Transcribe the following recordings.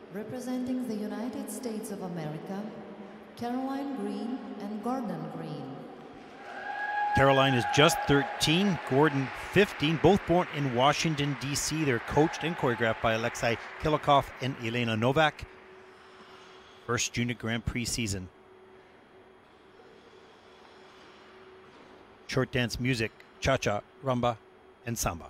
Representing the United States of America, Caroline Green and Gordon Green. Caroline is just 13, Gordon 15, both born in Washington, D.C. They're coached and choreographed by Alexei Kilikov and Elena Novak. First Junior Grand Prix season. Short dance music, cha-cha, rumba, and samba.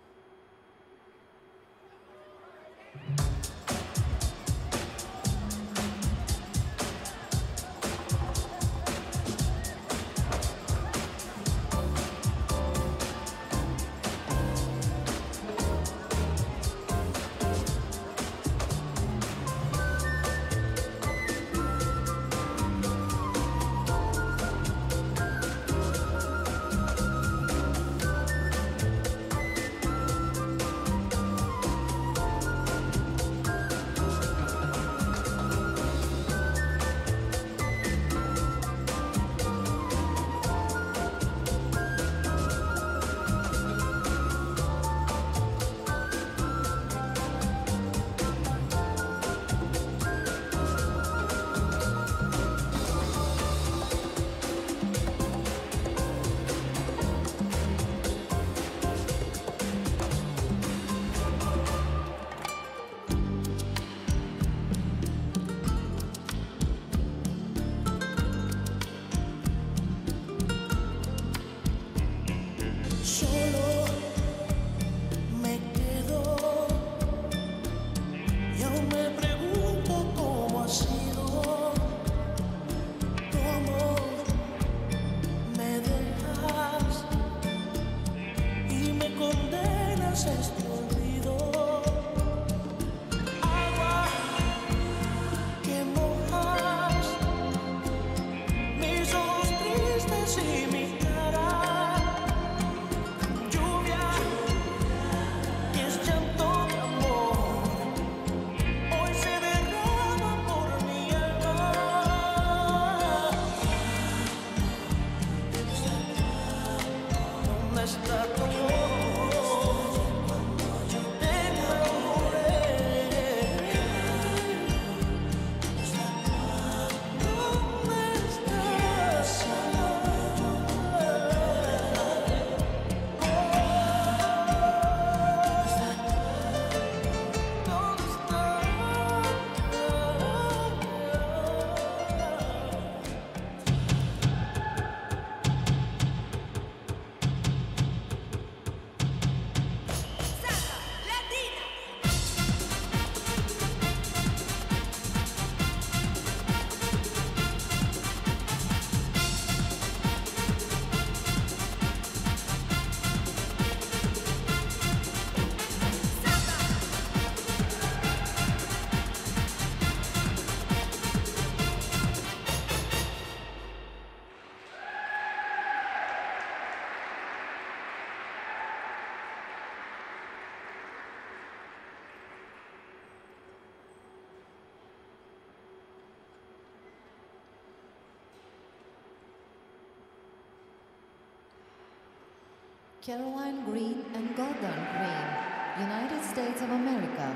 Caroline Green and Gordon Green, United States of America.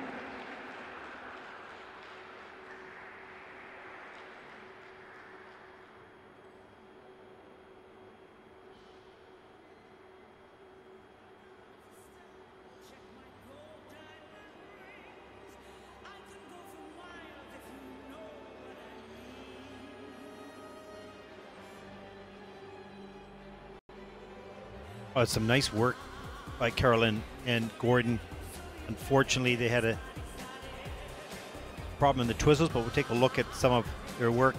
Oh, some nice work by Caroline and Gordon. Unfortunately, they had a problem in the twizzles, but we'll take a look at some of their work.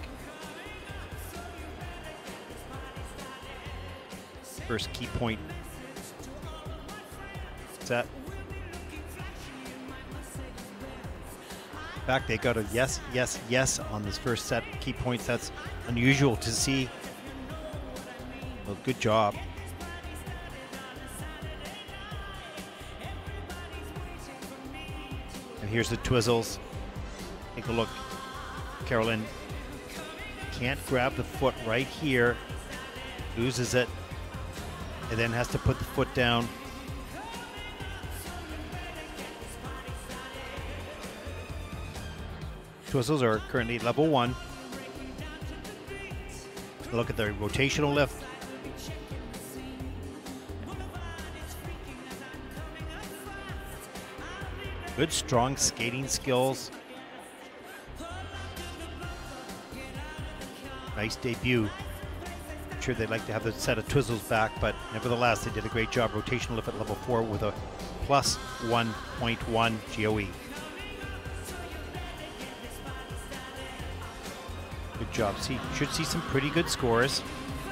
First key point set. In fact, they got a yes, yes, yes on this first set key points. That's unusual to see. Well, good job. And here's the twizzles. Take a look. Caroline can't grab the foot right here. Loses it. And then has to put the foot down. Twizzles are currently level 1. Look at their rotational lift. Good, strong skating skills. Nice debut. I'm sure they'd like to have the set of Twizzles back, but nevertheless, they did a great job. Rotational lift at level 4 with a plus 1.1 GOE. Good job. Should see some pretty good scores.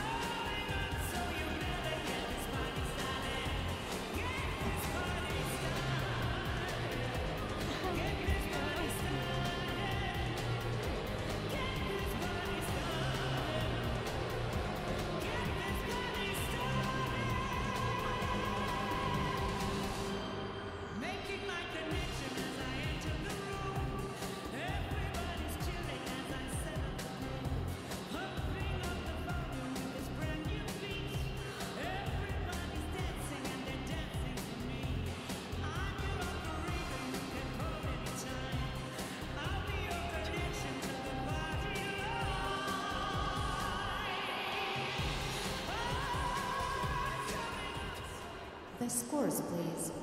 The scores, please.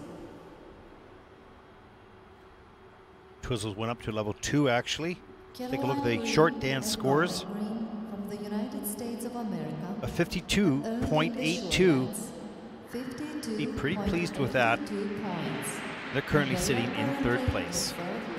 Twizzles went up to level 2, actually. Take a look at the Caroline short Green dance and scores. Laura Green from the United States of America. A 52.82. Be pretty pleased with that. They're currently sitting in 3rd place.